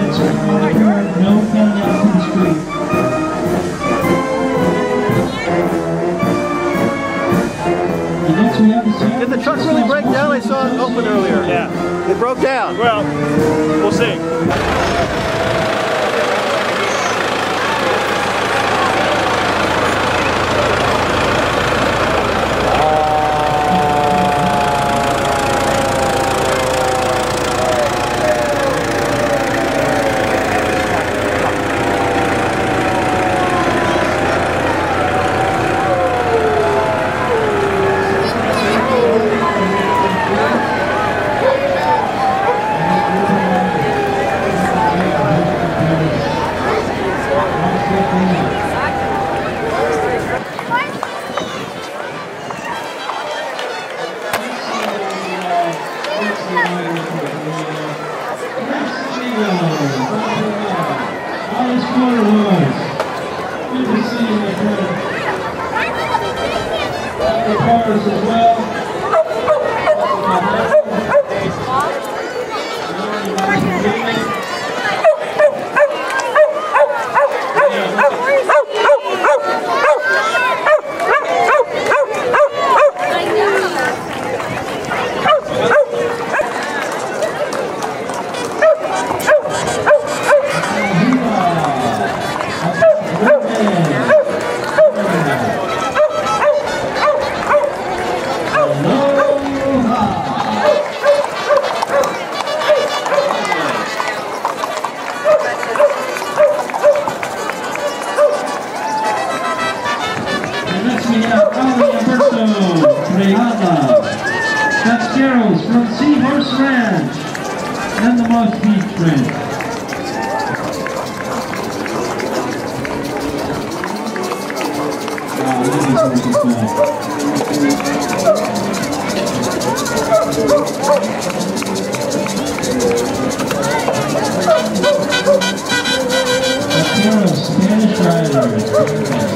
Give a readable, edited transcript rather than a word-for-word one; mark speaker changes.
Speaker 1: exits on the curb, no coming out to the street. And next we have the
Speaker 2: Did the truck really break down? I saw it open earlier.
Speaker 3: Yeah.
Speaker 2: It broke down.
Speaker 3: Well, we'll see.
Speaker 1: As well. From Seahorse Ranch and the Moss Beach Ranch. Spanish riders.